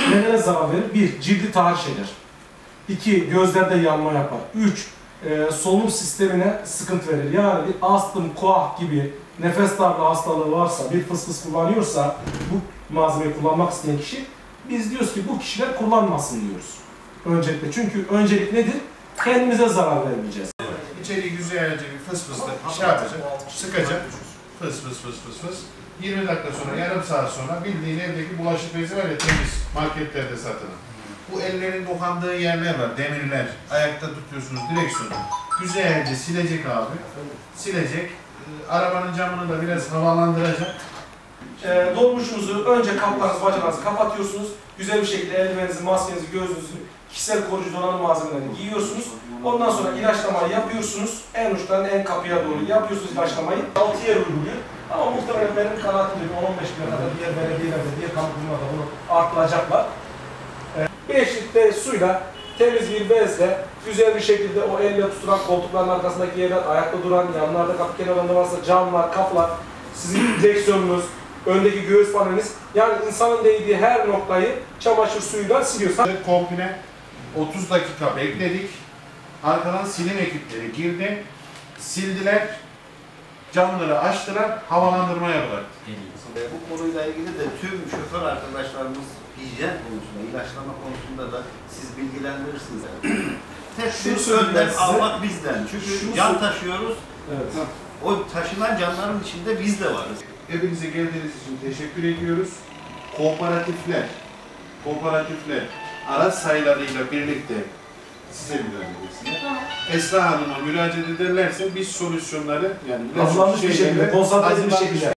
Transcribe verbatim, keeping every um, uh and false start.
nelere zarar verir? Bir, cildi tahriş eder. İki, gözlerde yanma yapar. Üç, e, solunum sistemine sıkıntı verir. Yani bir astım, koah gibi nefes darlığı hastalığı varsa, bir fıs fıs kullanıyorsa, bu malzemeyi kullanmak isteyen kişi, biz diyoruz ki bu kişiler kullanmasın diyoruz. Öncelikle. Çünkü öncelik nedir? Kendimize zarar vermeyeceğiz. İçeriği güzel yayınca bir fıs fısla şey yapacak, sıkacak, fıs fıs fıs fıs fıs. yirmi dakika sonra, yarım saat sonra bildiğin evdeki bulaşık bezi var ya, temiz marketlerde satılan. Bu ellerin dokandığı yerler var, demirler, ayakta tutuyorsunuz direksiyonu. Güzelce silecek abi, silecek. Arabanın camını da biraz havalandıracak. E, dolmuşunuzu önce kaplarınızı, bacağınızı kapatıyorsunuz. Güzel bir şekilde eldiveninizi, maskenizi, gözünüzü, kişisel koruyucu donanım malzemelerini giyiyorsunuz. Ondan sonra ilaçlamayı yapıyorsunuz. En uçtan en kapıya doğru yapıyorsunuz ilaçlamayı. altı yer uyguluyor. Ama muhtemelen benim kanaatimde on on beş güne kadar diğer belediyelerde, diğer kamu kurumlarda bunu arttıracaklar. beş litre suyla, temiz bir bezle, güzel bir şekilde o elle tutulan koltukların arkasındaki yerler, ayakta duran, yanlarda kapı kenarında varsa camlar, kapılar, sizin direksiyonunuz, öndeki göğüs paneliniz, yani insanın değdiği her noktayı çamaşır suyuyla siliyorsunuz. Komple otuz dakika bekledik. Arkadan silim ekipleri girdi, sildiler, camları açtılar, havalandırma yaptılar. Bu konuyla ilgili de tüm şoför arkadaşlarımız hijyen konusunda, ilaçlama konusunda da siz bilgilendirirsiniz. Tek önden almak bizden. Çünkü can taşıyoruz. Evet. O taşınan canların içinde biz de varız. Hepinize geldiğiniz için teşekkür ediyoruz. Kooperatifler, kooperatifler araç sayılarıyla birlikte size müracaat etsinler. Esra Hanım'a müracaat ederlerse biz solüsyonları yani hazırlanmış bir şekilde, konsantre bir şekilde